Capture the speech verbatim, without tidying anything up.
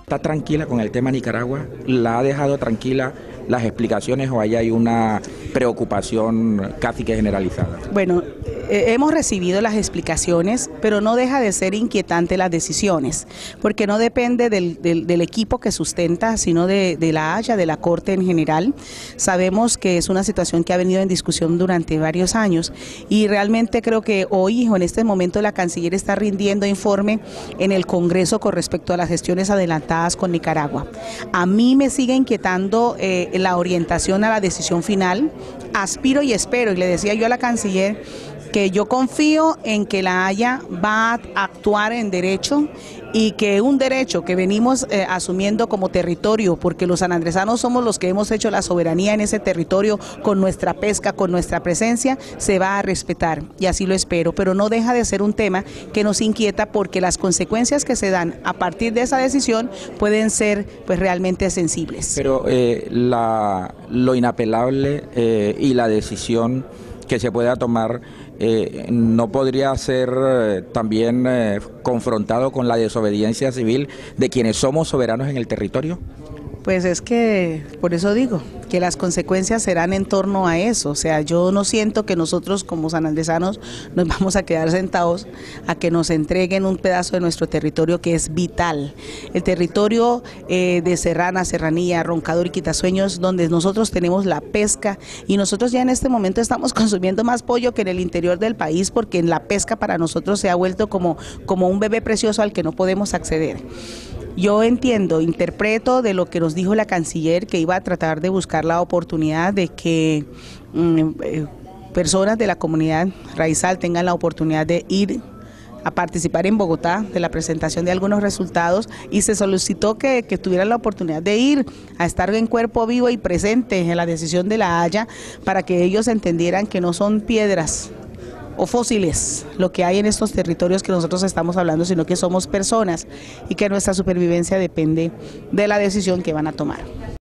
está tranquila con el tema Nicaragua? ¿La ha dejado tranquila las explicaciones o ahí hay una preocupación casi que generalizada? Bueno, eh, hemos recibido las explicaciones, pero no deja de ser inquietante las decisiones, porque no depende del, del, del equipo que sustenta, sino de, de la Haya, de la Corte en general. Sabemos que es una situación que ha venido en discusión durante varios años y realmente creo que hoy o en este momento la Canciller está rindiendo informe en el Congreso con respecto a las gestiones adelantadas con Nicaragua. A mí me sigue inquietando eh, la orientación a la decisión final. Aspiro y espero, y le decía yo a la Canciller, que yo confío en que la Haya va a actuar en derecho y que un derecho que venimos eh, asumiendo como territorio, porque los sanandresanos somos los que hemos hecho la soberanía en ese territorio con nuestra pesca, con nuestra presencia, se va a respetar y así lo espero, pero no deja de ser un tema que nos inquieta porque las consecuencias que se dan a partir de esa decisión pueden ser pues realmente sensibles. Pero eh, la, lo inapelable eh, y la decisión que se pueda tomar eh, no podría ser eh, también eh, confrontado con la desobediencia civil de quienes somos soberanos en el territorio. Pues es que, por eso digo, que las consecuencias serán en torno a eso. O sea, yo no siento que nosotros como sanandresanos nos vamos a quedar sentados a que nos entreguen un pedazo de nuestro territorio que es vital. El territorio eh, de Serrana, Serranía, Roncador y Quitasueños, donde nosotros tenemos la pesca y nosotros ya en este momento estamos consumiendo más pollo que en el interior del país porque en la pesca para nosotros se ha vuelto como, como un bebé precioso al que no podemos acceder. Yo entiendo, interpreto de lo que nos dijo la Canciller, que iba a tratar de buscar la oportunidad de que mm, eh, personas de la comunidad raizal tengan la oportunidad de ir a participar en Bogotá de la presentación de algunos resultados y se solicitó que, que tuvieran la oportunidad de ir a estar en cuerpo vivo y presente en la decisión de la Haya para que ellos entendieran que no son piedras o fósiles lo que hay en estos territorios que nosotros estamos hablando, sino que somos personas y que nuestra supervivencia depende de la decisión que van a tomar.